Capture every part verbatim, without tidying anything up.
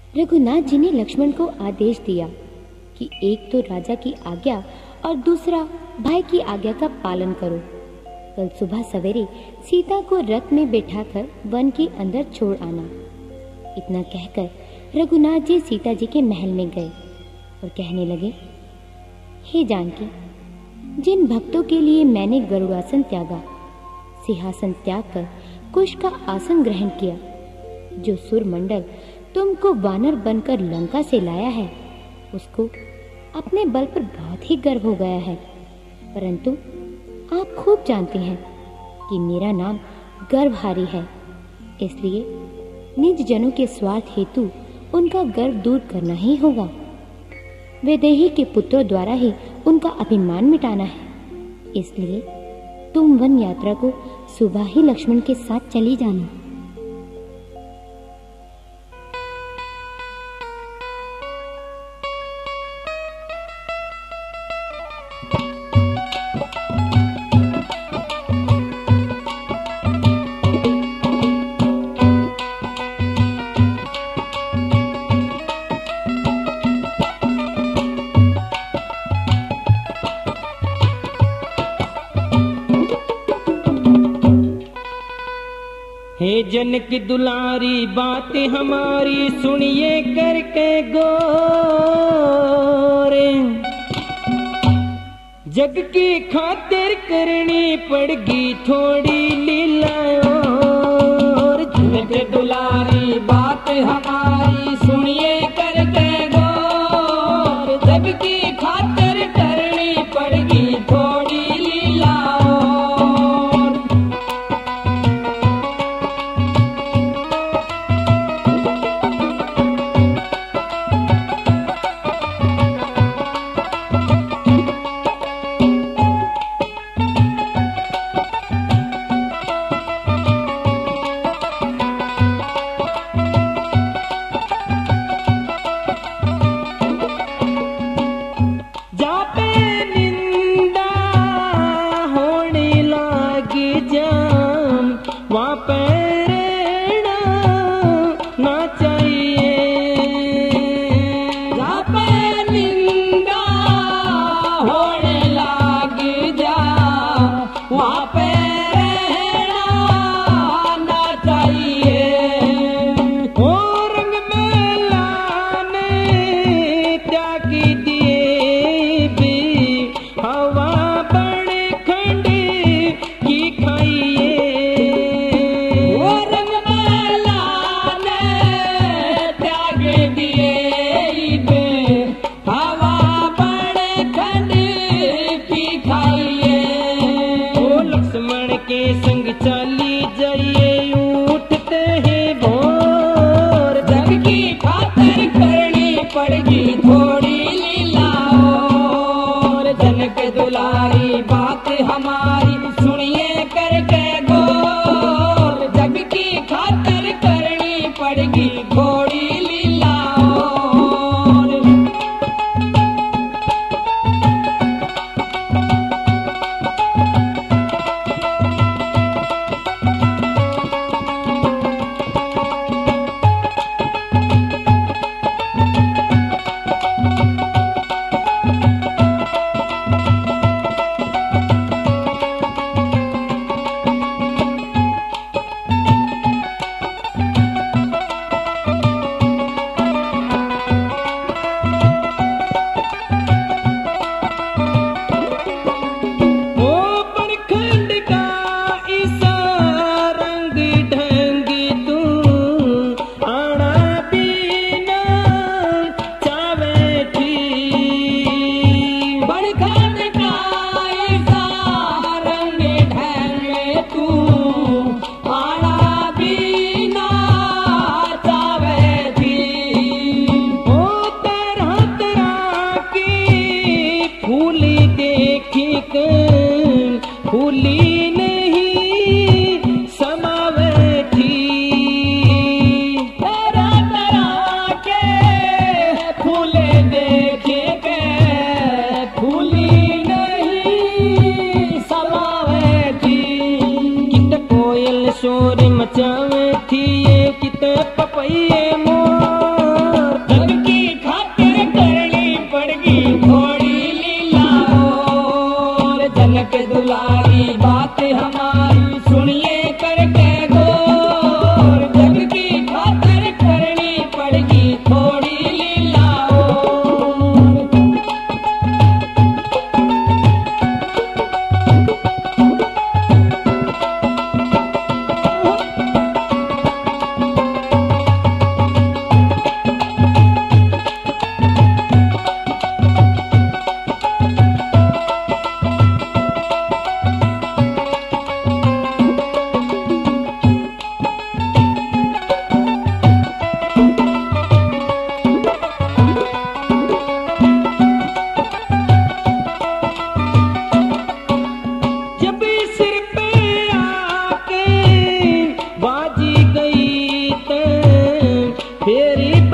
रघुनाथ जी ने लक्ष्मण को आदेश दिया कि एक तो राजा की आज्ञा और दूसरा भाई की आज्ञा का पालन करो। कल सुबह सवेरे सीता को रथ में बैठाकर वन के अंदर छोड़ आना। इतना कहकर रघुनाथ जी सीता जी के महल में गए और कहने लगे, हे जानकी, जिन भक्तों के लिए मैंने गरुड़ासन त्यागा, सिंहासन त्याग कर कुश का आसन ग्रहण किया, जो सुरमंडल तुमको वानर बनकर लंका से लाया है, उसको अपने बल पर बहुत ही गर्व हो गया है। परंतु आप खूब जानते हैं कि मेरा नाम गर्वहारी है, इसलिए निज जनों के स्वार्थ हेतु उनका गर्व दूर करना ही होगा। वैदेही के पुत्रों द्वारा ही उनका अभिमान मिटाना है। इसलिए तुम वन यात्रा को सुबह ही लक्ष्मण के साथ चली जाना। हे जनक दुलारी बात हमारी सुनिए करके गौर, जग की खातिर करनी पड़गी थोड़ी लीला और। जनक दुलारी बात हमारी सुनिए करके गौर, जग की खातिर करनी पड़गी थोड़ी लीला।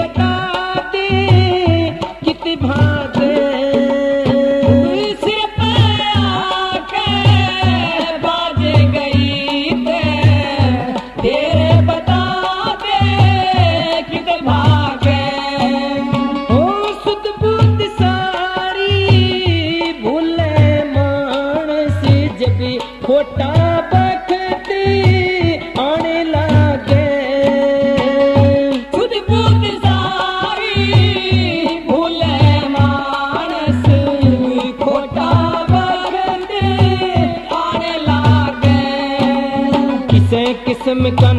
बता दे कित भागे सिर पे आके बाज गई ते तेरे बता दे कित भागे ओ सुध बुद्ध सारी भूले मानस जब खोटा बखती आने लागे सुध बुद्ध सारी भूले मानस खोटा बखती आने लागे किसे किस्म का